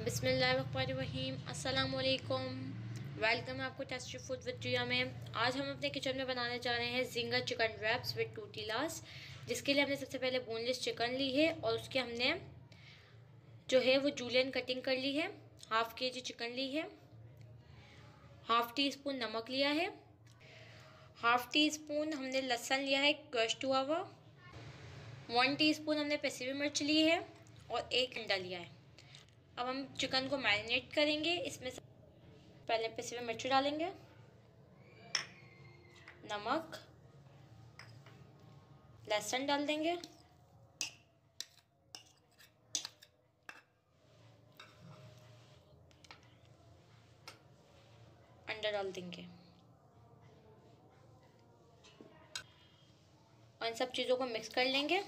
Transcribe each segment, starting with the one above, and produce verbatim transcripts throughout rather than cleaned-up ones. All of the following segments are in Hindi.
बिस्मिल्लाहिर्रहमानिर्रहीम अस्सलाम वालेकुम। वेलकम है आपको टेस्टी फूड विद जिया में। आज हम अपने किचन में बनाने जा रहे हैं zinger chicken wraps with tortillas, जिसके लिए हमने सबसे पहले बोनलेस चिकन ली है और उसके हमने जो है वो जूलियन कटिंग कर ली है। हाफ के जी चिकन ली है। हाफ टी स्पून नमक लिया है। हाफ टी स्पून हमने लहसुन लिया है क्रश्ड हुआ हुआ। वन टी स्पून हमने पिसी हुई मिर्च ली है और एक अंडा लिया है। अब हम चिकन को मैरिनेट करेंगे। इसमें पहले पिसे हुए मिर्च डालेंगे, नमक, लहसुन डाल देंगे, अंडा डाल देंगे और इन सब चीज़ों को मिक्स कर लेंगे।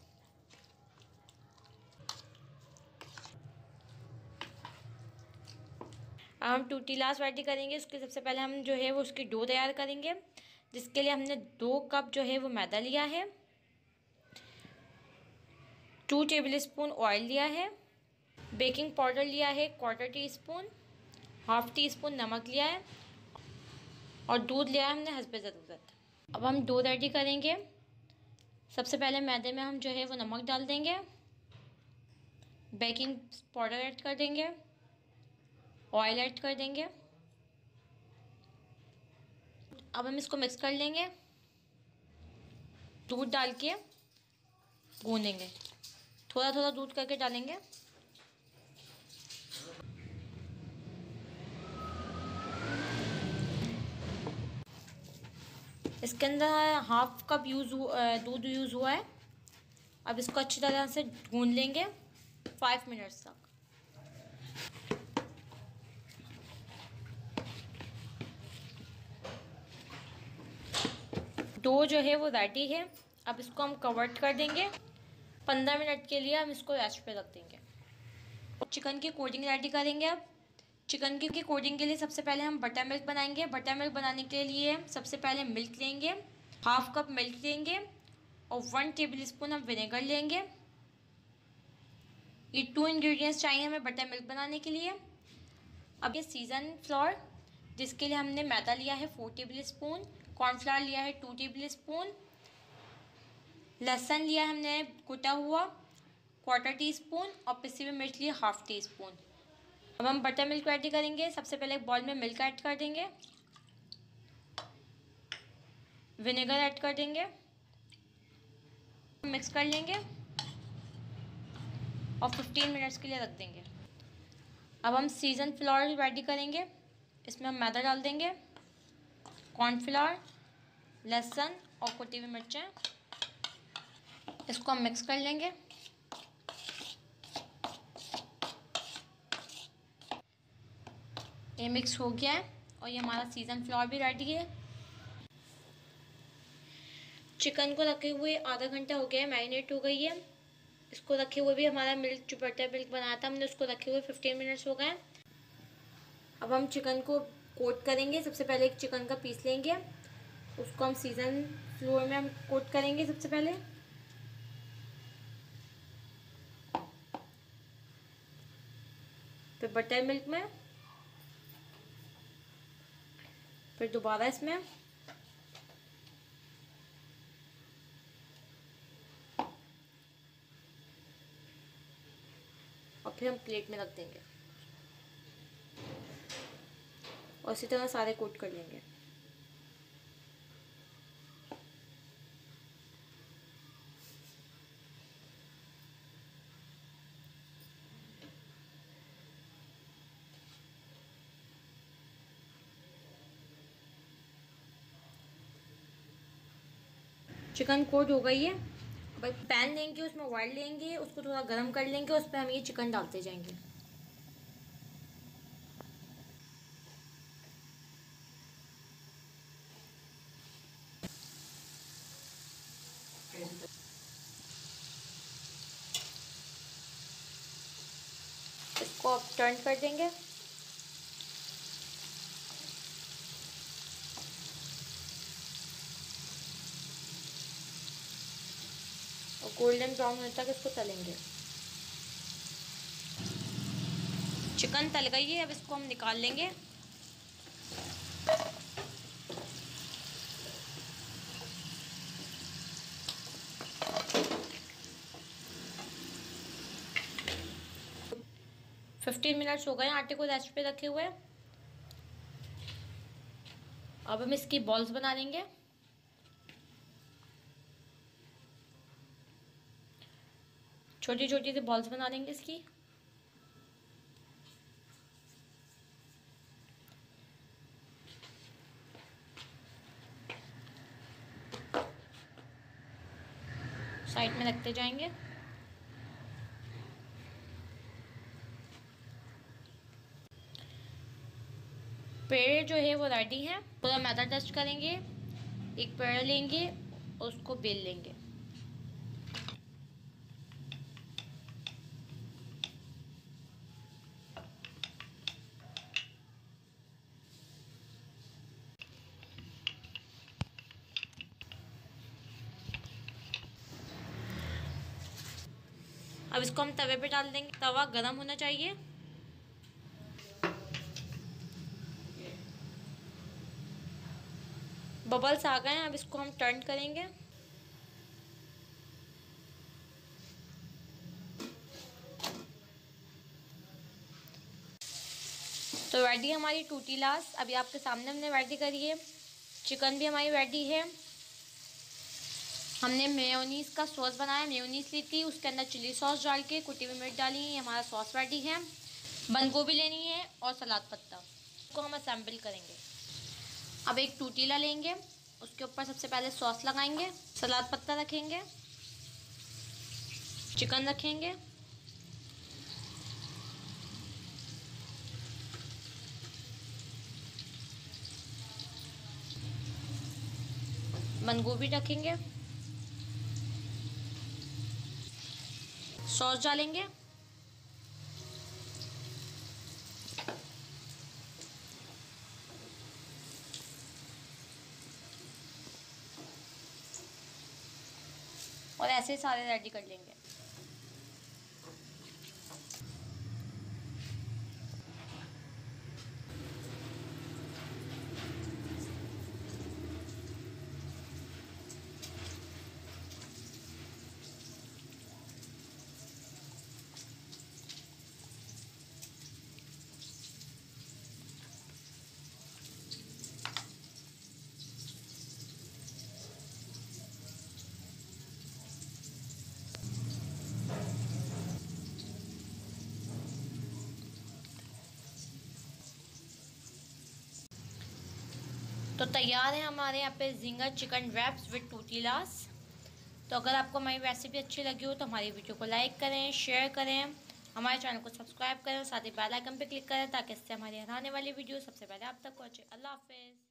अब हम टूटीलास रेडी करेंगे। उसके सबसे पहले हम जो है वो उसकी डो तैयार करेंगे, जिसके लिए हमने दो कप जो है वो मैदा लिया है, टू टेबल स्पून ऑयल लिया है, बेकिंग पाउडर लिया है quarter teaspoon, half teaspoon नमक लिया है और दूध लिया है हमने हस्बे ज़रूरत। अब हम डो रेडी करेंगे। सबसे पहले मैदे में हम जो है वो नमक डाल देंगे, बेकिंग पाउडर ऐड कर देंगे, ऑयल ऐड कर देंगे। अब हम इसको मिक्स कर लेंगे, दूध डाल के गूंदेंगे, थोड़ा थोड़ा दूध करके डालेंगे। इसके अंदर हाफ कप यूज़ दूध यूज़ हुआ है। अब इसको अच्छी तरह से गूंद लेंगे फाइव मिनट्स तक। डो जो है वो रेडी है। अब इसको हम कवर्ट कर देंगे। पंद्रह मिनट के लिए हम इसको रेस्ट पे रख देंगे। चिकन की कोटिंग रेडी करेंगे। अब चिकन की कोटिंग के लिए सबसे पहले हम बटर मिल्क बनाएंगे। बटर मिल्क बनाने के लिए सबसे पहले मिल्क लेंगे, हाफ कप मिल्क लेंगे और वन टेबल स्पून हम विनेगर लेंगे। ये टू इंग्रेडिएंट्स चाहिए हमें बटर मिल्क बनाने के लिए। अब ये सीजन फ्लोर, जिसके लिए हमने मैदा लिया है फोर टेबल स्पून, कॉर्नफ्लावर लिया है टू टेबल स्पून, लहसुन लिया है हमने कुटा हुआ क्वार्टर टी स्पून और पिसी हुई मिर्च लिया हाफ टी स्पून। अब हम बटर मिल्क रेडी करेंगे। सबसे पहले एक बॉल में मिल्क ऐड कर देंगे, विनेगर ऐड कर देंगे, मिक्स कर लेंगे और फिफ्टीन मिनट्स के लिए रख देंगे। अब हम सीजन फ्लोर रेडी करेंगे। इसमें हम मैदा डाल देंगे, कॉर्नफ्लावर, लहसुन और कुटी हुई मिर्चें। इसको हम मिक्स कर लेंगे। ये मिक्स हो गया है और ये हमारा सीजन फ्लोर भी रेडी है। चिकन को रखे हुए आधा घंटा हो गया है, मैरिनेट हो गई है। इसको रखे हुए भी हमारा मिल्क जो बटर मिल्क बनाया था हमने उसको रखे हुए फिफ्टीन मिनट्स हो गए। अब हम चिकन को कोट करेंगे। सबसे पहले एक चिकन का पीस लेंगे, उसको हम सीजन फ्लोर में हम कोट करेंगे। सबसे पहले फिर बटर मिल्क में, फिर दोबारा इसमें, और फिर हम प्लेट में रख देंगे और इसी तरह सारे कोट कर लेंगे। चिकन कोट हो गई है। अब पैन लेंगे, उसमें ऑयल लेंगे, उसको थोड़ा गर्म कर लेंगे, उस पर हम ये चिकन डालते जाएंगे। इसको अब टर्न कर देंगे। और गोल्डन ब्राउन होने तक इसको तलेंगे। चिकन तल गई है, अब इसको हम निकाल लेंगे। फिफ्टीन मिनट्स हो गए आटे को रेस्ट पे रखे हुए। अब हम इसकी बॉल्स बना लेंगे। छोटी छोटी सी बॉल्स बना लेंगे इसकी। साइड में रखते जाएंगे। पेड़ जो है वो रेडी है। पूरा मैदा टेस्ट करेंगे। एक पेड़ लेंगे और उसको बेल लेंगे। अब इसको हम तवे पे डाल देंगे। तवा गरम होना चाहिए। बबल्स आ गए हैं, अब इसको हम टर्न करेंगे। तो रेडी हमारी टूटीलास अभी आपके सामने हमने रेडी करी है। चिकन भी हमारी रेडी है। हमने मेयोनीज का सॉस बनाया। मेयोनीज ली थी, उसके अंदर चिली सॉस डाल के कुटी हुई मिर्च डाली है। हमारा सॉस रेडी है। बंद गोभी लेनी है और सलाद पत्ता, इसको हम असेंबल करेंगे। अब एक टूटीला लेंगे, उसके ऊपर सबसे पहले सॉस लगाएंगे, सलाद पत्ता रखेंगे, चिकन रखेंगे, बंद गोभी रखेंगे, सॉस डालेंगे, और ऐसे सारे रेडी कर लेंगे। तो तैयार है हमारे यहाँ पे zinger chicken wraps with tortillas. तो अगर आपको हमारी रेसिपी अच्छी लगी हो तो हमारी वीडियो को लाइक करें, शेयर करें, हमारे चैनल को सब्सक्राइब करें और साथ ही बेल आइकन पे क्लिक करें ताकि इससे हमारी आने वाली वीडियो सबसे पहले आप तक पहुँचे। अल्लाह हाफिज़।